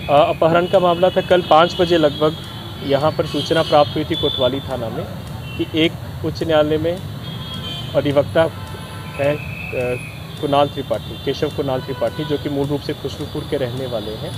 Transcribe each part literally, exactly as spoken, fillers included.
अपहरण का मामला था कल पाँच बजे लगभग। यहाँ पर सूचना प्राप्त हुई थी कोतवाली थाना में कि एक उच्च न्यायालय में अधिवक्ता है कुणाल त्रिपाठी, केशव कुणाल त्रिपाठी, जो कि मूल रूप से खुशरूपुर के रहने वाले हैं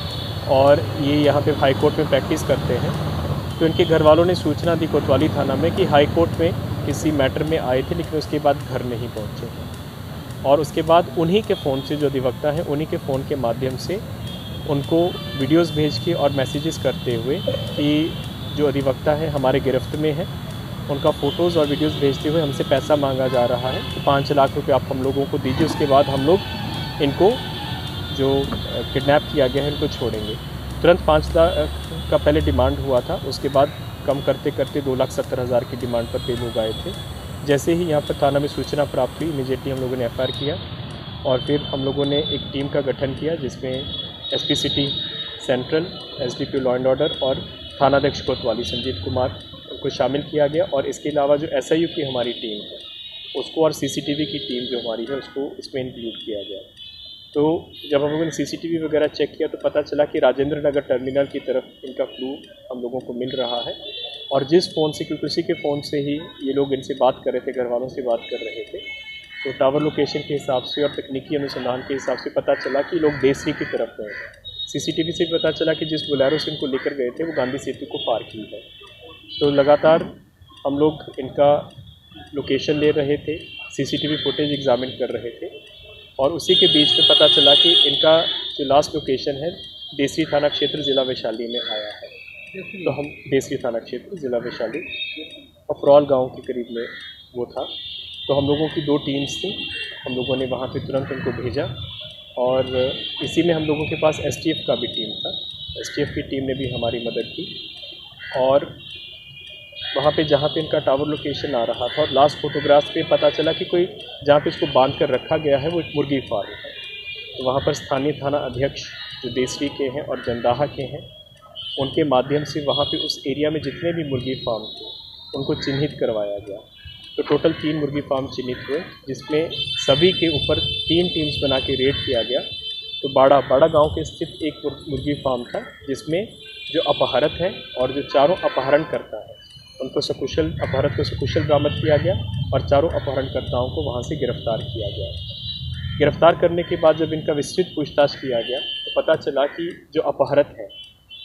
और ये यहाँ पे हाई कोर्ट में प्रैक्टिस करते हैं। तो इनके घर वालों ने सूचना दी कोतवाली थाना में कि हाई कोर्ट में किसी मैटर में आए थे लेकिन उसके बाद घर नहीं पहुँचे हैं। और उसके बाद उन्हीं के फ़ोन से, जो अधिवक्ता हैं उन्हीं के फ़ोन के माध्यम से उनको वीडियोस भेज के और मैसेजेस करते हुए कि जो अधिवक्ता है हमारे गिरफ्त में है, उनका फ़ोटोज़ और वीडियोस भेजते हुए हमसे पैसा मांगा जा रहा है, तो पाँच लाख रुपए आप हम लोगों को दीजिए, उसके बाद हम लोग इनको जो किडनैप किया गया है इनको छोड़ेंगे। तुरंत पाँच लाख का पहले डिमांड हुआ था, उसके बाद कम करते करते दो लाख सत्तर हज़ार की डिमांड पर पे लोग आए थे। जैसे ही यहाँ पर थाना में सूचना प्राप्त हुई, इमीडिएटली हम लोगों ने एफ आई आर किया और फिर हम लोगों ने एक टीम का गठन किया जिसमें S P city central, S D P law and order और थानाध्यक्ष कोतवाली संजीत कुमार को शामिल किया गया। और इसके अलावा जो एस आई यू की हमारी टीम है उसको और सी सी टी वी की टीम जो हमारी है उसको इसमें इंक्लूड किया गया। तो जब हम लोगों ने सी सी टी वी वगैरह चेक किया तो पता चला कि राजेंद्र नगर टर्मिनल की तरफ इनका क्लू हम लोगों को मिल रहा है और जिस फ़ोन से, क्योंकि उसी के फ़ोन से ही ये लोग इनसे बात कर रहे थे, घर वालों से बात कर रहे थे, तो टावर लोकेशन के हिसाब से और तकनीकी अनुसंधान के हिसाब से पता चला कि लोग देसरी की तरफ गए हैं। सीसीटीवी से पता चला कि जिस बोलेरो से इनको लेकर गए थे वो गांधी सेतु को पार की है। तो लगातार हम लोग इनका लोकेशन ले रहे थे, सीसीटीवी फुटेज एग्जामिन कर रहे थे और उसी के बीच में पता चला कि इनका जो लास्ट लोकेशन है देसरी थाना क्षेत्र ज़िला वैशाली में आया है। तो हम देसरी थाना क्षेत्र ज़िला वैशाली अफरौल गाँव के करीब में वो था। तो हम लोगों की दो टीम्स थी, हम लोगों ने वहाँ पे तुरंत उनको भेजा और इसी में हम लोगों के पास एस टी एफ का भी टीम था। एस टी एफ की टीम ने भी हमारी मदद की और वहाँ पे जहाँ पे इनका टावर लोकेशन आ रहा था और लास्ट फोटोग्राफ पे पता चला कि कोई जहाँ पे इसको बांध कर रखा गया है वो एक मुर्गी फार्म है। तो वहाँ पर स्थानीय थाना अध्यक्ष जो देसरी के हैं और जंदाहा के हैं, उनके माध्यम से वहाँ पे उस एरिया में जितने भी मुर्गी फार्म थे उनको चिन्हित करवाया गया। तो टोटल तीन मुर्गी फार्म चिन्हित हुए जिसमें सभी के ऊपर तीन टीम्स बना के रेड किया गया। तो बाड़ा बाड़ा गांव के स्थित एक मुर्गी फार्म था जिसमें जो अपहरत है और जो चारों अपहरण करता है उनको सकुशल, अपहरत को सकुशल बरामद किया गया और चारों अपहरणकर्ताओं को वहां से गिरफ्तार किया गया। गिरफ्तार करने के बाद जब इनका विस्तृत पूछताछ किया गया तो पता चला कि जो अपहरत है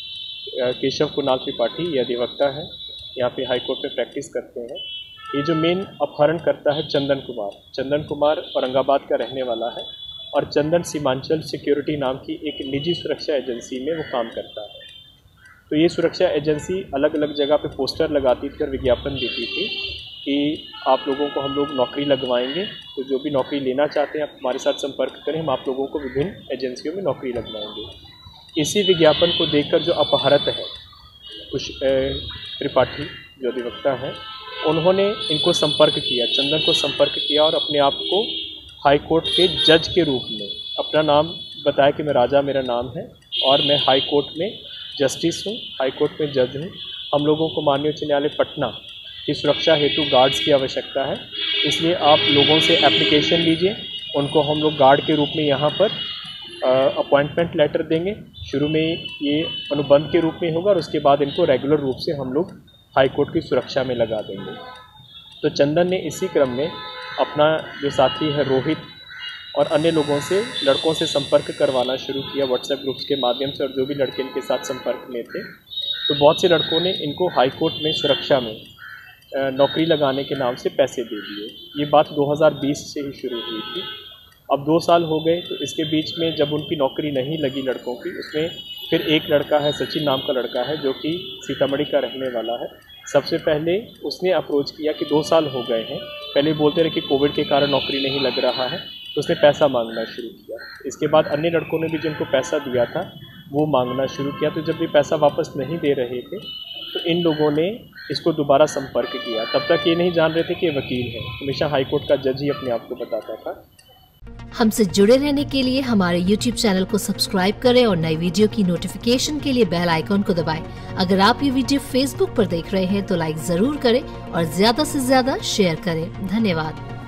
केशव कुणाल त्रिपाठी, ये अधिवक्ता है, यहाँ पे हाईकोर्ट में प्रैक्टिस करते हैं। ये जो मेन अपहरण करता है चंदन कुमार, चंदन कुमार औरंगाबाद का रहने वाला है और चंदन सीमांचल सिक्योरिटी नाम की एक निजी सुरक्षा एजेंसी में वो काम करता है। तो ये सुरक्षा एजेंसी अलग अलग जगह पे पोस्टर लगाती थी और विज्ञापन देती थी कि आप लोगों को हम लोग नौकरी लगवाएंगे, तो जो भी नौकरी लेना चाहते हैं आप हमारे साथ संपर्क करें, हम आप लोगों को विभिन्न एजेंसियों में नौकरी लगवाएंगे। इसी विज्ञापन को देखकर जो अपहरत है कुछ त्रिपाठी जो अधिवक्ता हैं, उन्होंने इनको संपर्क किया, चंदन को संपर्क किया और अपने आप को हाई कोर्ट के जज के रूप में अपना नाम बताया कि मैं राजा मेरा नाम है और मैं हाई कोर्ट में जस्टिस हूँ, हाई कोर्ट में जज हूँ। हम लोगों को माननीय उच्च न्यायालय पटना की सुरक्षा हेतु गार्ड्स की आवश्यकता है, इसलिए आप लोगों से एप्लीकेशन लीजिए। उनको हम लोग गार्ड के रूप में यहाँ पर अपॉइंटमेंट लेटर देंगे। शुरू में ये अनुबंध के रूप में होगा और उसके बाद इनको रेगुलर रूप से हम लोग हाई कोर्ट की सुरक्षा में लगा देंगे। तो चंदन ने इसी क्रम में अपना जो साथी है रोहित और अन्य लोगों से, लड़कों से संपर्क करवाना शुरू किया व्हाट्सएप ग्रुप्स के माध्यम से, और जो भी लड़के इनके साथ संपर्क में थे तो बहुत से लड़कों ने इनको हाई कोर्ट में सुरक्षा में नौकरी लगाने के नाम से पैसे दे दिए। ये बात दो हज़ार बीस से ही शुरू हुई थी। अब दो साल हो गए, तो इसके बीच में जब उनकी नौकरी नहीं लगी लड़कों की, उसमें फिर एक लड़का है, सचिन नाम का लड़का है, जो कि सीतामढ़ी का रहने वाला है। सबसे पहले उसने अप्रोच किया कि दो साल हो गए हैं, पहले बोलते रहे कि कोविड के कारण नौकरी नहीं लग रहा है, तो उसने पैसा मांगना शुरू किया। इसके बाद अन्य लड़कों ने भी जिनको पैसा दिया था वो मांगना शुरू किया। तो जब ये पैसा वापस नहीं दे रहे थे तो इन लोगों ने इसको दोबारा संपर्क किया। तब तक ये नहीं जान रहे थे कि ये वकील है, हमेशा हाईकोर्ट का जज ही अपने आप को बताता था। हमसे जुड़े रहने के लिए हमारे यूट्यूब चैनल को सब्सक्राइब करें और नई वीडियो की नोटिफिकेशन के लिए बेल आइकॉन को दबाएं। अगर आप ये वीडियो फेसबुक पर देख रहे हैं तो लाइक जरूर करें और ज्यादा से ज्यादा शेयर करें। धन्यवाद।